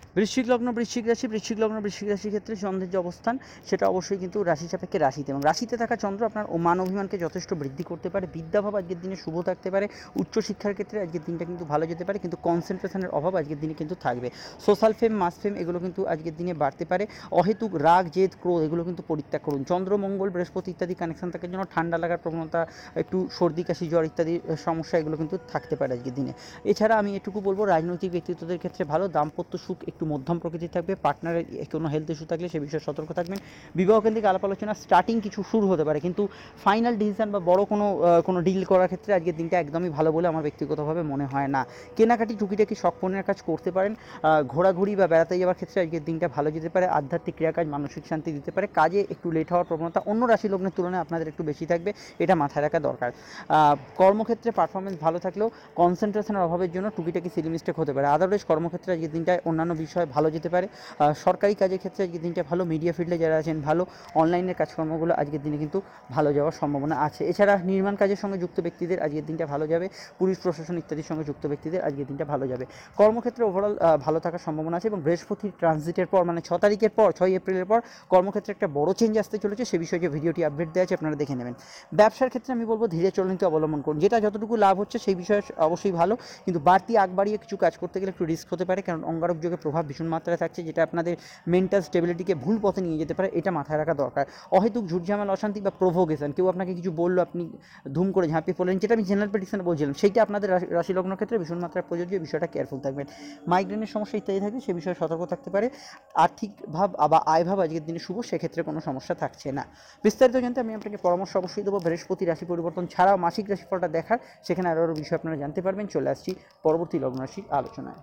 বৃশ্চিক লগ্ন বৃশ্চিক রাশির ক্ষেত্রে চন্দ্রের যে অবস্থান সেটা অবশ্যই কিন্তু রাশি সাপেক্ষে রাশিতে, এবং রাশিতে থাকা চন্দ্র আপনার মান অভিমানকে যথেষ্ট বৃদ্ধি করতে পারে। বিদ্যাভাব আজকের দিনে শুভ থাকতে পারে। উচ্চশিক্ষার ক্ষেত্রে আজকের দিনটা কিন্তু ভালো যেতে পারে, কিন্তু কনসেন্ট্রেশনের অভাব আজকের দিনে কিন্তু থাকবে। সোশ্যাল ফেম, মাস ফেম এগুলো কিন্তু আজকের দিনে বাড়তে পারে। অহেতুক রাগ, জেদ, ক্রোধ এগুলো কিন্তু পরিত্যাগ করুন। চন্দ্র, মঙ্গল, বৃহস্পতি ইত্যাদি কানেকশন থাকার জন্য ঠান্ডা লাগার প্রবণতা, একটু সর্দি কাশি জ্বর ইত্যাদি সমস্যা এগুলো কিন্তু থাকতে পারে আজকের দিনে। এছাড়া আমি এটুকু বলবো, রাজনৈতিক ব্যক্তিত্বদের ক্ষেত্রে ভালো। দাম্পত্য সুখ একটু মধ্যম প্রকৃতির থাকবে। পার্টনারের কোনো হেলথ ইস্যু থাকলে সে বিষয়ে সতর্ক থাকবেন। বিবাহ কেন্দ্রিক আলাপ আলোচনা স্টার্টিং কিছু শুরু হতে পারে, কিন্তু ফাইনাল ডিসিশন বা বড় কোনো ডিল করার ক্ষেত্রে আজকের দিনটা একদমই ভালো বলে আমার ব্যক্তিগতভাবে মনে হয় না। কেনাকাটি টুকিটাকি শখ পূরণের কাজ করতে পারেন। ঘোরাঘুরি বা বেড়াতে যাওয়ার ক্ষেত্রে আজকের দিনটা ভালো যেতে পারে। আধ্যাত্মিক ক্রিয়াকাজ মানসিক শান্তি দিতে পারে। কাজে একটু লেট হওয়ার প্রবণতা অন্য রাশি লগ্নের তুলনায় আপনাদের একটু বেশি থাকবে, এটা মাথায় রাখা দরকার। কর্মক্ষেত্রে পারফরমেন্স ভালো থাকলেও কনসেন্ট্রেশনের অভাবের জন্য টুকিটাকি সিলি মিস্টেক হতে পারে। আদারওয়াইজ কর্মক্ষেত্রে আজকের দিনটায় অন্যান্য বিষয় ভালো যেতে পারে। সরকারি কাজের ক্ষেত্রে আজকের দিনটা ভালো। মিডিয়া ফিল্ডে যারা আছেন ভালো। অনলাইনের কাজকর্মগুলো আজকের দিনে কিন্তু ভালো যাওয়ার সম্ভাবনা আছে। এছাড়া নির্মাণ কাজের সঙ্গে যুক্ত ব্যক্তিদের আজকের দিনটা ভালো যাবে। পুলিশ প্রশাসন ইত্যাদির সঙ্গে যুক্ত ব্যক্তিদের আজকের দিনটা ভালো যাবে। কর্মক্ষেত্রে ওভারঅল ভালো থাকার সম্ভাবনা আছে, এবং বৃহস্পতির ট্রানজিটের পর মানে 6 তারিখের পর 6 এপ্রিলের পর কর্মক্ষেত্রে একটা বড় চেঞ্জ আসতে চলেছে। সে বিষয়ে যে ভিডিওটি আপডেট দেওয়া আছে আপনারা দেখে নেবেন। ব্যবসার ক্ষেত্রে আমি বলবো ধীরে চলনীতি অবলম্বন করুন। যেটা যতটুকু লাভ হচ্ছে সেই বিষয়ে অবশ্যই ভালো, কিন্তু বাড়তি আগ বাড়িয়ে কিছু কাজ করতে গেলে একটু রিস্ক হতে পারে, কারণ অঙ্গারক যোগের প্রভাব ভীষণ মাত্রায় থাকছে, যেটা আপনাদের মেন্টাল স্টেবিলিটিকে ভুল পথে নিয়ে যেতে পারে, এটা মাথায় রাখা দরকার। অহেতুক ঝুটঝামেলা, অশান্তি বা প্রভোকেশন, কেউ আপনাকে কিছু বললো আপনি ধুম করে ঝাঁপিয়ে পড়লেন, যেটা আমি জেনারেল প্রেডিকশনে বলছিলাম, সেইটা আপনাদের রাশি লগ্ন ক্ষেত্রে ভীষণ মাত্রায় প্রযোজ্য। বিষয়টা কেয়ারফুল থাকবেন। মাইগ্রেনের সমস্যা ইত্যাদি থাকবে, সে বিষয়ে সতর্ক থাকতে পারে। আর্থিক ভাব বা আয় ভাব আজকের দিনে শুভ, সেক্ষেত্রে কোনো সমস্যা থাকছে না। বিস্তারিত জানতে আমি আপনাকে পরামর্শ অবশ্যই দেবো। বৃহস্পতি রাশি পরিবর্তন ছাড়াও মাসিক রাশিফলটা দেখার, সেখানে আরও বিষয় আপনারা জানতে পারবেন। চলে আসছি পরবর্তী লগ্ন রাশির আলোচনায়।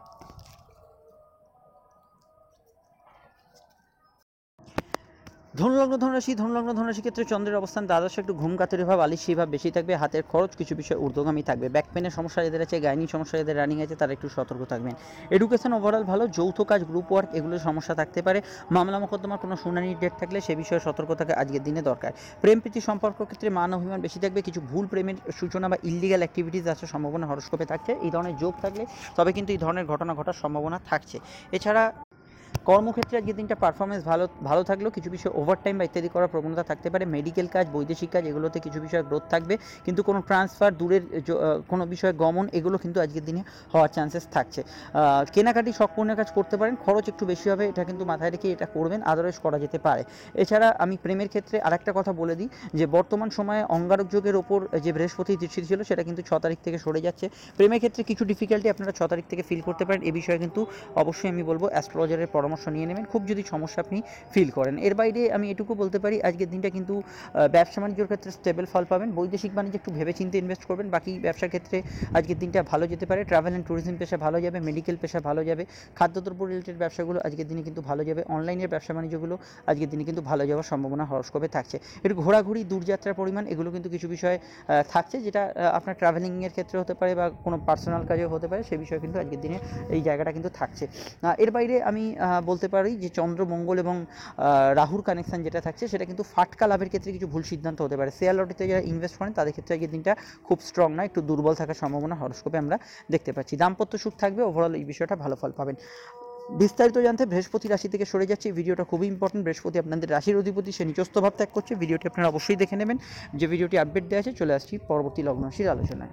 ধনুলগ্ন ধনুরাশি ক্ষেত্রে চন্দ্রের অবস্থান দ্বাদশে, একটু ঘুম কাতুরে ভাব, আলিশি ভাব বেশি থাকবে। হাতের খরচ কিছু বিষয় ঊর্ধ্বগামী থাকবে। ব্যাক পেনের সমস্যা যাদের আছে, গাইনি সমস্যা যাদের রানিং আছে, তারা একটু সতর্ক থাকবেন। এডুকেশন ওভারঅল ভালো। যৌথ কাজ, গ্রুপ ওয়ার্ক এগুলোর সমস্যা থাকতে পারে। মামলা মোকদ্দমার কোনো শুনানির ডেট থাকলে সে বিষয়ে সতর্ক থাকা আজকের দিনে দরকার। প্রেম প্রীতি সম্পর্ক ক্ষেত্রে মান অভিমান বেশি থাকবে। কিছু ভুল প্রেমের সূচনা বা ইললিগাল অ্যাক্টিভিটিস আসার সম্ভাবনা হরস্কোপে থাকছে। এই ধরনের যোগ থাকলে তবে কিন্তু এই ধরনের ঘটনা ঘটার সম্ভাবনা থাকছে। এছাড়া কর্মক্ষেত্রে আজকের দিনটা পারফরমেন্স ভালো থাকলেও কিছু বিষয় ওভারটাইম বা ইত্যাদি করার প্রবণতা থাকতে পারে। মেডিকেল কাজ, বৈদেশিক কাজ এগুলোতে কিছু বিষয় গ্রোথ থাকবে, কিন্তু কোনো ট্রান্সফার, দূরের কোনো বিষয়ে গমন এগুলো কিন্তু আজকের দিনে হওয়ার চান্সেস থাকছে। কেনাকাটি শখ পূরণের কাজ করতে পারেন, খরচ একটু বেশি হবে, এটা কিন্তু মাথায় রেখে এটা করবেন, আদারওয়াইজ করা যেতে পারে। এছাড়া আমি প্রেমের ক্ষেত্রে আরেকটা কথা বলে দিই, যে বর্তমান সময়ে অঙ্গারক যোগের ওপর যে বৃহস্পতি দৃষ্টি ছিল সেটা কিন্তু 6 তারিখ থেকে সরে যাচ্ছে। প্রেমের ক্ষেত্রে কিছু ডিফিকাল্টি আপনারা 6 তারিখ থেকে ফিল করতে পারেন। এ বিষয়ে কিন্তু অবশ্যই আমি বলবো অ্যাস্ট্রোলজারের পরামর্শ নিয়ে নেবেন, খুব যদি সমস্যা আপনি ফিল করেন। এর বাইরে আমি এটুকু বলতে পারি, আজকের দিনটা কিন্তু ব্যবসা বাণিজ্যের ক্ষেত্রে স্টেবল ফল পাবেন। বৈদেশিক বাণিজ্যে একটু ভেবে চিন্তে ইনভেস্ট করবেন। বাকি ব্যবসার ক্ষেত্রে আজকের দিনটা ভালো যেতে পারে। ট্রাভেল অ্যান্ড ট্যুরিজম পেশা ভালো যাবে। মেডিকেল পেশা ভালো যাবে। খাদ্যদ্রব্য রিলেটেড ব্যবসাগুলো আজকের দিনে কিন্তু ভালো যাবে। অনলাইনের ব্যবসা বাণিজ্যগুলো আজকের দিনে কিন্তু ভালো যাওয়ার সম্ভাবনা হরস্কোপে থাকছে। একটু ঘোরাঘুরি, দূরযাত্রার পরিমাণ এগুলো কিন্তু কিছু বিষয় থাকছে, যেটা আপনার ট্রাভেলিংয়ের ক্ষেত্রে হতে পারে বা কোনো পার্সোনাল কাজেও হতে পারে, সে বিষয়ে কিন্তু আজকের দিনে এই জায়গাটা কিন্তু থাকছে। এর বাইরে আমি বলতে পারি যে চন্দ্র, মঙ্গল এবং রাহুর কানেকশান যেটা থাকছে সেটা কিন্তু ফাটকা লাভের ক্ষেত্রে কিছু ভুল সিদ্ধান্ত হতে পারে। শেয়ার লটারিতে যারা ইনভেস্ট করেন তাদের ক্ষেত্রে আজকের দিনটা খুব স্ট্রং না, একটু দুর্বল থাকার সম্ভাবনা হরস্কোপে আমরা দেখতে পাচ্ছি। দাম্পত্য সুখ থাকবে, ওভারঅল এই বিষয়টা ভালো ফল পাবেন। বিস্তারিত জানতে বৃহস্পতি রাশি থেকে সরে যাচ্ছে, ভিডিওটা খুবই ইম্পর্টেন্ট। বৃহস্পতি আপনাদের রাশির অধিপতি, সে নিচস্থ ভাব ত্যাগ করছে। ভিডিওটি আপনারা অবশ্যই দেখে নেবেন। যে ভিডিওটি আপডেট দেওয়া আছে, চলে আসছি পরবর্তী লগ্ন রাশির আলোচনায়।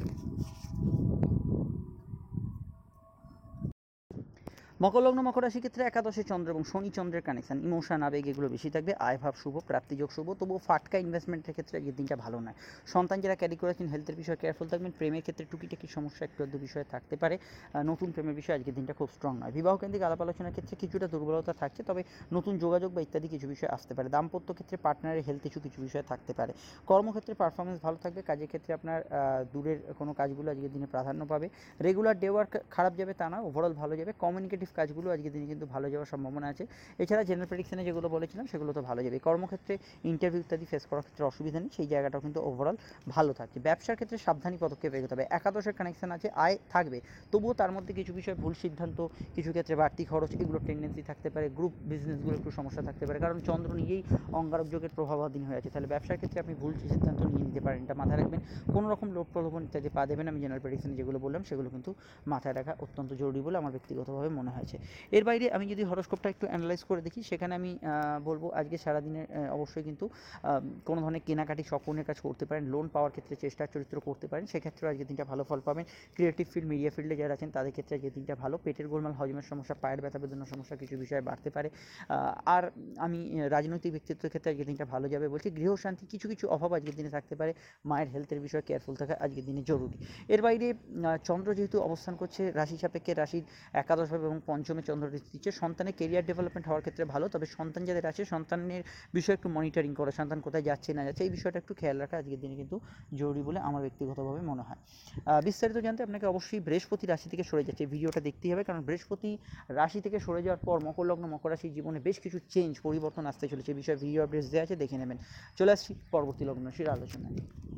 মকর লগ্ন মকর রাশির ক্ষেত্রে একাদশে চন্দ্র এবং শনি চন্দ্রের কানেকশন, ইমোশন, আবেগ এগুলো বেশি থাকবে। আয় ভাব শুভ, প্রাপ্তিযোগ শুভ, তবুও ফাটকা ইনভেস্টমেন্টের ক্ষেত্রে এই দিনটা ভালো নয়। সন্তান যারা ক্যারি করেছেন হেলথের বিষয়ে কেয়ারফুল থাকবেন। প্রেমের ক্ষেত্রে টুকিটাকি সমস্যা একটু আধটু বিষয়ে থাকতে পারে। নতুন প্রেমের বিষয়ে আজকের দিনটা খুব স্ট্রং নয়। বিবাহ কেন্দ্রিক আলাপ আলোচনার ক্ষেত্রে কিছুটা দুর্বলতা থাকছে, তবে নতুন যোগাযোগ বা ইত্যাদি কিছু বিষয় আসতে পারে। দাম্পত্য ক্ষেত্রে পার্টনারের হেলথ ইস্যু কিছু বিষয় থাকতে পারে। কর্মক্ষেত্রে পারফরমেন্স ভালো থাকবে। কাজের ক্ষেত্রে আপনার দূরের কোনো কাজগুলো আজকের দিনে প্রাধান্য পাবে। রেগুলার ডে ওয়ার্ক খারাপ যাবে তা নয়, ওভারঅল ভালো যাবে। কমিউনিকেটিভ কাজগুলো আজকের দিনে কিন্তু ভালো যাওয়ার সম্ভাবনা আছে। এছাড়া জেনারেল প্রেডিকশনে যেগুলো বলেছিলাম সেগুলো তো ভালো যাবে। কর্মক্ষেত্রে ইন্টারভিউ ইত্যাদি ফেস করার ক্ষেত্রে অসুবিধা নেই, সেই জায়গাটাও কিন্তু ওভারঅল ভালো থাকছে। ব্যবসার ক্ষেত্রে সাবধানী পদক্ষেপ এগোতে হবে। একাদশের কানেকশন আছে, আয় থাকবে, তবুও তার মধ্যে কিছু বিষয় ভুল সিদ্ধান্ত, কিছু ক্ষেত্রে বাড়তি খরচ এগুলোর টেন্ডেন্সি থাকতে পারে। গ্রুপ বিজনেসগুলো একটু সমস্যা থাকতে পারে, কারণ চন্দ্র নিজেই অঙ্গারক যোগের প্রভাবাধীন হয়ে আছে। তাহলে ব্যবসার ক্ষেত্রে আপনি ভুল সিদ্ধান্ত নিয়ে নিতে পারেন, এটা মাথায় রাখবেন। কোনো রকম লোভ প্রলোভন ইত্যাদি পা দেবেন। আমি জেনারেল প্রেডিকশনে যেগুলো বললাম সেগুলো কিন্তু মাথায় রাখা অত্যন্ত জরুরি বলে আমার ব্যক্তিগতভাবে মনে হয়। হয়েছে। এর বাইরে আমি যদি হরোস্কোপটা একটু অ্যানালাইজ করে দেখি, সেখানে আমি বলবো আজকে সারাদিনে অবশ্যই কিন্তু কোনো ধরনের কেনাকাটি সম্পূর্ণের কাজ করতে পারেন, লোন পাওয়ার ক্ষেত্রে চেষ্টা চরিত্র করতে পারেন, সেক্ষেত্রেও আজকের দিনটা ভালো ফল পাবেন। ক্রিয়েটিভ ফিল্ড, মিডিয়া ফিল্ডে যারা আছেন তাদের ক্ষেত্রে আজকের দিনটা ভালো। পেটের গোলমাল, হজমের সমস্যা, পায়ের ব্যথা বেদনার সমস্যা কিছু বিষয়ে বাড়তে পারে। আর আমি রাজনৈতিক ব্যক্তিত্বের ক্ষেত্রে আজকের দিনটা ভালো যাবে বলছি। গৃহশান্তি কিছু কিছু অভাব আজকের দিনে থাকতে পারে, মায়ের হেলথের বিষয়ে কেয়ারফুল থাকা আজকের দিনে জরুরি। এর বাইরে চন্দ্র যেহেতু অবস্থান করছে রাশি সাপেক্ষে, রাশির একাদশভাবে এবং পঞ্চমে চন্দ্র দিচ্ছে, সন্তানের কেরিয়ার ডেভেলপমেন্ট হওয়ার ক্ষেত্রে ভালো। তবে সন্তান যাদের আছে সন্তানের বিষয়ে একটু মনিটরিং করা, সন্তান কোথায় যাচ্ছে না যাচ্ছে এই বিষয়টা একটু খেয়াল রাখা আজকের দিনে কিন্তু জরুরি বলে আমার ব্যক্তিগতভাবে মনে হয়। বিস্তারিত জানতে আপনাকে অবশ্যই বৃহস্পতি রাশি থেকে সরে যাচ্ছে ভিডিওটা দেখতেই হবে, কারণ বৃহস্পতি রাশি থেকে সরে যাওয়ার পর মকর লগ্ন, মকর রাশির জীবনে বেশ কিছু চেঞ্জ, পরিবর্তন আসতে চলেছে। এই বিষয়ে ভিডিও আপডেটস দেওয়া আছে, দেখে নেবেন। চলে আসছি পরবর্তী লগ্ন রাশির আলোচনায়।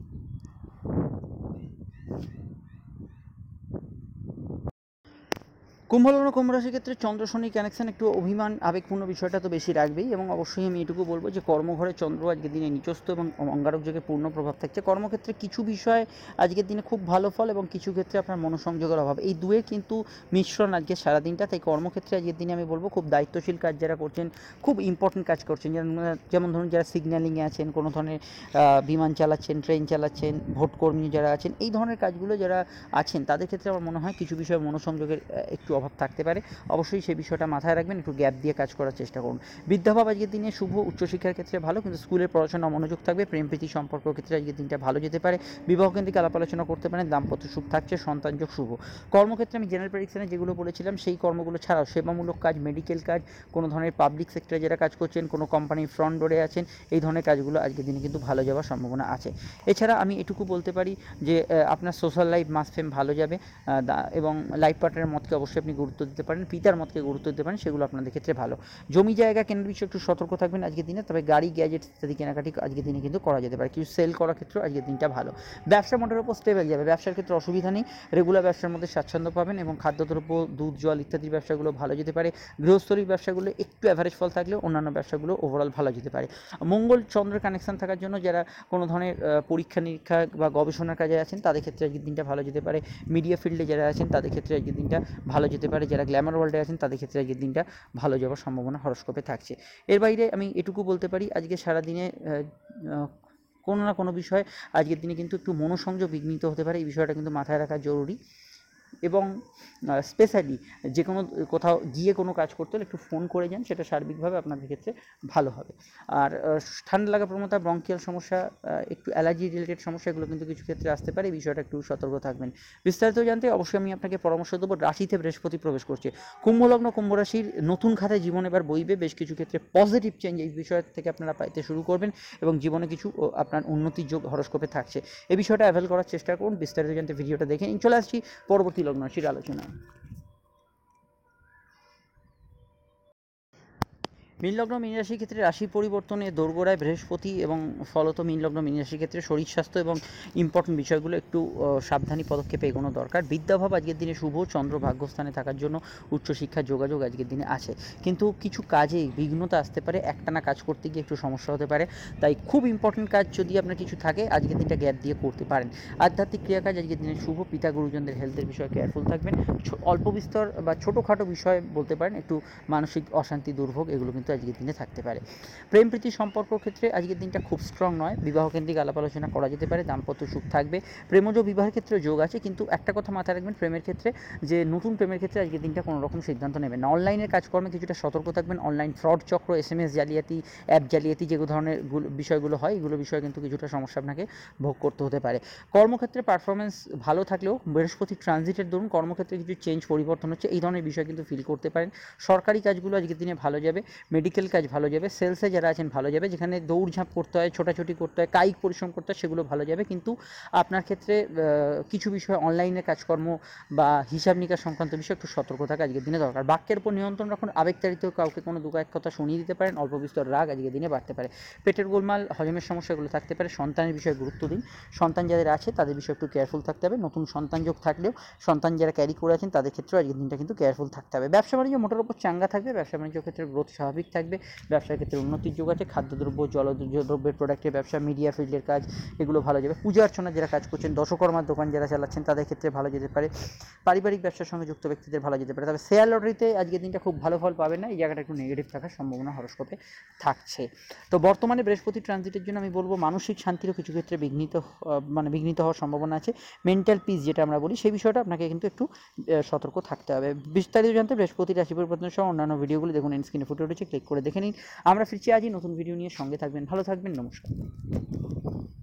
কুম্ভ লগ্ন, কুম্ভ রাশির ক্ষেত্রে চন্দ্র শনি কানেকশন একটু অভিমান আবেগপূর্ণ বিষয়টা তো বেশি রাখবেই, এবং অবশ্যই আমি এটুকু বলবো যে কর্মঘরে চন্দ্র আজকের দিনে নিচস্থ এবং অঙ্গারক যোগে পূর্ণ প্রভাব থাকছে। কর্মক্ষেত্রে কিছু বিষয় আজকের দিনে খুব ভালো ফল, এবং কিছু ক্ষেত্রে আপনার মনোসংযোগের অভাব, এই দুয়ে কিন্তু মিশ্রণ আজকে সারাদিনটা। তাই কর্মক্ষেত্রে আজকের দিনে আমি বলবো খুব দায়িত্বশীল কাজ যারা করছেন, খুব ইম্পর্টেন্ট কাজ করছেন, যেমন ধরুন যারা সিগন্যালিংয়ে আছেন, কোনো ধরনের বিমান চালাচ্ছেন, ট্রেন চালাচ্ছেন, ভোটকর্মী যারা আছেন, এই ধরনের কাজগুলো যারা আছেন তাদের ক্ষেত্রে আমার মনে হয় কিছু বিষয়ে মনোসংযোগের একটু অভাব থাকতে পারে। অবশ্যই সেই বিষয়টা মাথায় রাখবেন, একটু গ্যাপ দিয়ে কাজ করার চেষ্টা করুন। বিদ্যাভাব আজকের দিনে শুভ, উচ্চশিক্ষার ক্ষেত্রে ভালো, কিন্তু স্কুলের পড়াশোনা মনোযোগ থাকবে। প্রেম প্রীতি সম্পর্ক ক্ষেত্রে আজকের দিনটা ভালো যেতে পারে। বিবাহ কেন্দ্রিক আলাপ আলোচনা করতে পারেন, দাম্পত্য সুখ থাকছে, সন্তানযোগ শুভ। কর্মক্ষেত্রে আমি জেনারেল প্রেডিকশনে যেগুলো বলেছিলাম সেই কর্মগুলো ছাড়াও সেবামূলক কাজ, মেডিকেল কাজ, কোনো ধরনের পাবলিক সেক্টরে যারা কাজ করছেন, কোনো কোম্পানির ফ্রন্ট ডোরে আছেন, এই ধরনের কাজগুলো আজকের দিনে কিন্তু ভালো যাওয়ার সম্ভাবনা আছে। এছাড়া আমি এটুকু বলতে পারি যে আপনার সোশ্যাল লাইফ, মাস ফেম ভালো যাবে, এবং লাইফ পার্টনারের মতকে অবশ্যই আপনি গুরুত্ব দিতে পারেন, পিতার মতকে গুরুত্ব দিতে পারেন, সেগুলো আপনাদের ক্ষেত্রে ভালো। জমি জায়গা কেনার বিষয়ে একটু সতর্ক থাকবেন আজকের দিনে। তবে গাড়ি, গ্যাজেট ইত্যাদি কেনাকাটি আজকের দিনে কিন্তু করা যেতে পারে। কিছু সেল করার ক্ষেত্রেও আজকের দিনটা ভালো। ব্যবসা মোটের উপর স্টেবল যাবে, ব্যবসার ক্ষেত্রে অসুবিধা নেই, রেগুলার ব্যবসার মধ্যে স্বাচ্ছন্দ্য পাবেন, এবং খাদ্যদ্রব্য, দুধ, জল ইত্যাদির ব্যবসাগুলো ভালো যেতে পারে। গৃহস্থলীর ব্যবসাগুলো একটু অ্যাভারেজ ফল থাকলেও অন্যান্য ব্যবসাগুলো ওভারঅল ভালো যেতে পারে। মঙ্গল চন্দ্রের কানেকশন থাকার জন্য যারা কোনো ধরনের পরীক্ষা নিরীক্ষা বা গবেষণার কাজে আছেন তাদের ক্ষেত্রে আজকের দিনটা ভালো যেতে পারে। মিডিয়া ফিল্ডে যারা আছেন তাদের ক্ষেত্রে আজকের দিনটা ভালো যেতে পারে। যারা গ্ল্যামার ওয়ার্ল্ডে আছেন তাদের ক্ষেত্রে আজকের দিনটা ভালো যাওয়ার সম্ভাবনা হরোস্কোপে থাকছে। এর বাইরে আমি এটুকু বলতে পারি আজকে সারাদিনে কোনো না কোনো বিষয় আজকের দিনে কিন্তু একটু মনোসংযোগ বিঘ্নিত হতে পারে, এই বিষয়টা কিন্তু মাথায় রাখা জরুরি। এবং স্পেশালি যে কোনো কোথাও গিয়ে কোনো কাজ করতে হলে একটু ফোন করে যান, সেটা সার্বিকভাবে আপনাদের ক্ষেত্রে ভালো হবে। আর ঠান্ডা লাগা প্রবণতা, ব্রঙ্কিয়াল সমস্যা, একটু অ্যালার্জি রিলেটেড সমস্যা, এগুলো কিন্তু কিছু ক্ষেত্রে আসতে পারে, এই বিষয়টা একটু সতর্ক থাকবেন। বিস্তারিত জানতে অবশ্যই আমি আপনাকে পরামর্শ দেবো। রাশিতে বৃহস্পতি প্রবেশ করছে, কুম্ভ লগ্ন, কুম্ভ রাশির নতুন খাতায় জীবন এবার বইবে, বেশ কিছু ক্ষেত্রে পজিটিভ চেঞ্জ এই বিষয় থেকে আপনারা পাইতে শুরু করবেন, এবং জীবনে কিছু আপনার উন্নতির যোগ হরোস্কোপে থাকছে। এই বিষয়টা অ্যাভেল করার চেষ্টা করুন। বিস্তারিত জানতে ভিডিওটা দেখে নিন। চলে আসছি পরবর্তী লগ্ন রাশির আলোচনায়। মীন লগ্ন, মীন রাশির ক্ষেত্রে রাশি পরিবর্তনে দোরগোড়ায় বৃহস্পতি, এবং ফলত মীন লগ্ন, মীন রাশির ক্ষেত্রে শরীর স্বাস্থ্য এবং ইম্পর্টেন্ট বিষয়গুলো একটু সাবধানী পদক্ষেপে এগোনো দরকার। বিদ্যাভাব আজকের দিনে শুভ, চন্দ্র ভাগ্যস্থানে থাকার জন্য উচ্চশিক্ষার যোগাযোগ আজকের দিনে আছে, কিন্তু কিছু কাজে বিঘ্নতা আসতে পারে, একটানা কাজ করতে গিয়ে একটু সমস্যা হতে পারে। তাই খুব ইম্পর্টেন্ট কাজ যদি আপনার কিছু থাকে আজকের দিনটা গ্যাপ দিয়ে করতে পারেন। আধ্যাত্মিক ক্রিয়াকাজ আজকের দিনে শুভ, পিতা গুরুজনদের হেলথের বিষয়ে কেয়ারফুল থাকবেন। অল্প বিস্তর বা ছোটোখাটো বিষয় বলতে পারেন, একটু মানসিক অশান্তি, দুর্ভোগ, এগুলো কিন্তু আজকের দিনে থাকতে পারে। প্রেম প্রীতি সম্পর্ক ক্ষেত্রে আজকের দিনটা খুব স্ট্রং নয়, বিবাহ কেন্দ্রিক আলাপ আলোচনা করা যেতে পারে, দাম্পত্য সুখ থাকবে, প্রেমজ বিবাহের ক্ষেত্রে যোগ আছে, কিন্তু একটা কথা মাথায় রাখবেন প্রেমের ক্ষেত্রে, যে নতুন প্রেমের ক্ষেত্রে আজকের দিনটা কোনো রকম সিদ্ধান্ত নেবেন না। অনলাইনের কাজকর্মে কিছুটা সতর্ক থাকবেন, অনলাইন ফ্রড চক্র, SMS জালিয়াতি, অ্যাপ জালিয়াতি, যেগুলো ধরনের বিষয়গুলো হয়, এগুলো বিষয়ে কিন্তু কিছুটা সমস্যা আপনাকে ভোগ করতে হতে পারে। কর্মক্ষেত্রে পারফরমেন্স ভালো থাকলেও বৃহস্পতি ট্রানজিটের দরুন কর্মক্ষেত্রে কিছু চেঞ্জ, পরিবর্তন হচ্ছে, এই ধরনের বিষয় কিন্তু ফিল করতে পারেন। সরকারি কাজগুলো আজকের দিনে ভালো যাবে, মেডিকেল কাজ ভালো যাবে, সেলসে যারা আছেন ভালো যাবে, যেখানে দৌড়ঝাঁপ করতে হয়, ছোটাছুটি করতে হয়, কায়িক পরিশ্রম করতে হয়, সেগুলো ভালো যাবে। কিন্তু আপনার ক্ষেত্রে কিছু বিষয় অনলাইনে কাজকর্ম বা হিসাব নিকাশ সংক্রান্ত বিষয়ে একটু সতর্ক থাকা আজকের দিনে দরকার। বাক্যের উপর নিয়ন্ত্রণ রাখুন, আবেগতাড়িত কাউকে কোনো দু এক কথা শুনিয়ে দিতে পারেন, অল্প বিস্তর রাগ আজকের দিনে বাড়তে পারে। পেটের গোলমাল, হজমের সমস্যাগুলো থাকতে পারে। সন্তানের বিষয়ে গুরুত্ব দিন, সন্তান যাদের আছে তাদের বিষয়ে একটু কেয়ারফুল থাকতে হবে। নতুন সন্তান যোগ থাকলেও সন্তান যারা ক্যারি করে আছেন তাদের ক্ষেত্রেও আজকের দিনটা কিন্তু কেয়ারফুল থাকতে হবে। ব্যবসা বাণিজ্য মোটের উপর চাঙ্গা থাকবে, ব্যবসা বাণিজ্য ক্ষেত্রে গ্রোথ স্বাভাবিক থাকবে। ব্যবসার ক্ষেত্রে উন্নতির যোগ আছে। খাদ্যদ্রব্য, জলদ্রব্যের প্রোডাক্টের ব্যবসা, মিডিয়া ফিল্ডের কাজ, এগুলো ভালো যাবে। পূজা অর্চনার যারা কাজ করছেন, দশকর্মার দোকান যারা চালাচ্ছেন, তাদের ক্ষেত্রে ভালো যেতে পারে। পারিবারিক ব্যবসার সঙ্গে যুক্ত ব্যক্তিদের ভালো যেতে পারে। তবে শেয়ার লটারিতে আজকের দিনটা খুব ভালো ফল পাবেন না, এই জায়গাটা একটু নেগেটিভ থাকার সম্ভাবনা হরোস্কোপে থাকছে। তো বর্তমানে বৃহস্পতি ট্রানজিটের জন্য আমি বলবো মানসিক শান্তিরও কিছু ক্ষেত্রে বিঘ্নিত হওয়ার সম্ভাবনা আছে। মেন্টাল পিস যেটা আমরা বলি, সেই বিষয়টা আপনাকে কিন্তু একটু সতর্ক থাকতে হবে। বিস্তারিত জানতে বৃহস্পতি রাশি পরিবর্তন সহ অন্যান্য ভিডিওগুলো দেখুন, স্ক্রিনে ফুটে উঠেছে, ক্লিক করে দেখে নিন। আমরা ফিরছি আজই নতুন ভিডিও নিয়ে, সঙ্গে থাকবেন, ভালো থাকবেন, নমস্কার।